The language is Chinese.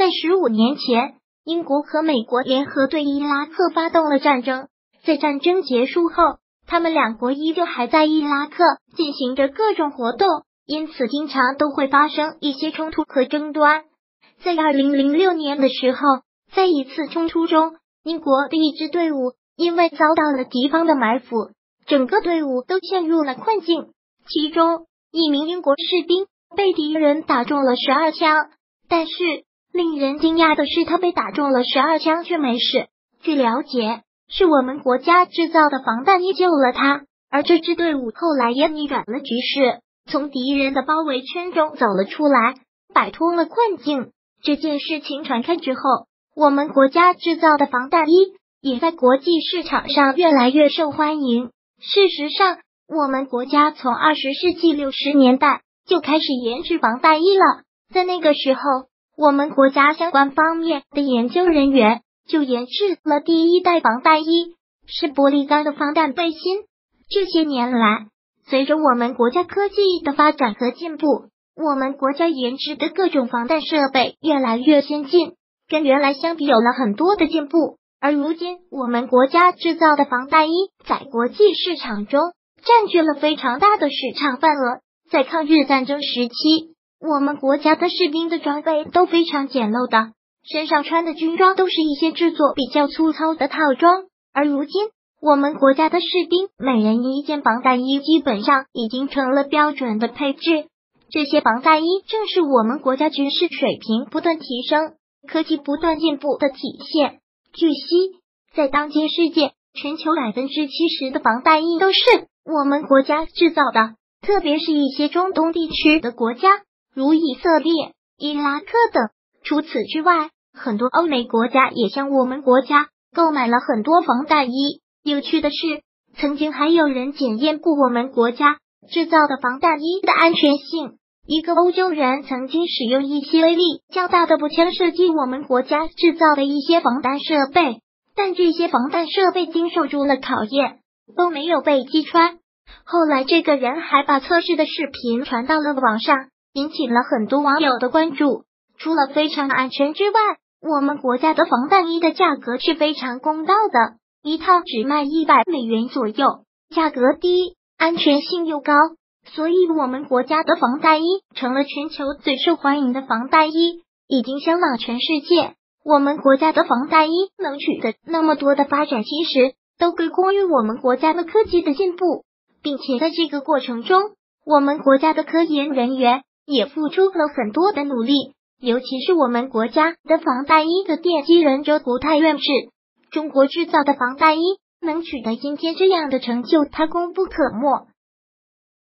在15年前，英国和美国联合对伊拉克发动了战争。在战争结束后，他们两国依旧还在伊拉克进行着各种活动，因此经常都会发生一些冲突和争端。在2006年的时候，在一次冲突中，英国的一支队伍因为遭到了敌方的埋伏，整个队伍都陷入了困境。其中一名英国士兵被敌人打中了12枪，但是令人惊讶的是，他被打中了12枪却没事。据了解，是我们国家制造的防弹衣救了他，而这支队伍后来也逆转了局势，从敌人的包围圈中走了出来，摆脱了困境。这件事情传开之后，我们国家制造的防弹衣也在国际市场上越来越受欢迎。事实上，我们国家从20世纪60年代就开始研制防弹衣了。在那个时候，我们国家相关方面的研究人员就研制了第一代防弹衣，是玻璃钢的防弹背心。这些年来，随着我们国家科技的发展和进步，我们国家研制的各种防弹设备越来越先进，跟原来相比有了很多的进步。而如今，我们国家制造的防弹衣在国际市场中占据了非常大的市场份额。在抗日战争时期，我们国家的士兵的装备都非常简陋的，身上穿的军装都是一些制作比较粗糙的套装。而如今，我们国家的士兵每人一件防弹衣基本上已经成了标准的配置。这些防弹衣正是我们国家军事水平不断提升、科技不断进步的体现。据悉，在当今世界，全球70%的防弹衣都是我们国家制造的，特别是一些中东地区的国家，如以色列、伊拉克等。除此之外，很多欧美国家也向我们国家购买了很多防弹衣。有趣的是，曾经还有人检验过我们国家制造的防弹衣的安全性。一个欧洲人曾经使用一些威力较大的步枪射击我们国家制造的一些防弹设备，但这些防弹设备经受住了考验，都没有被击穿。后来这个人还把测试的视频传到了网上，引起了很多网友的关注。除了非常安全之外，我们国家的防弹衣的价格是非常公道的，一套只卖$100左右，价格低，安全性又高，所以我们国家的防弹衣成了全球最受欢迎的防弹衣，已经销往全世界。我们国家的防弹衣能取得那么多的发展，其实都归功于我们国家的科技的进步，并且在这个过程中，我们国家的科研人员也付出了很多的努力，尤其是我们国家的防弹衣的奠基人周国泰院士。中国制造的防弹衣能取得今天这样的成就，他功不可没。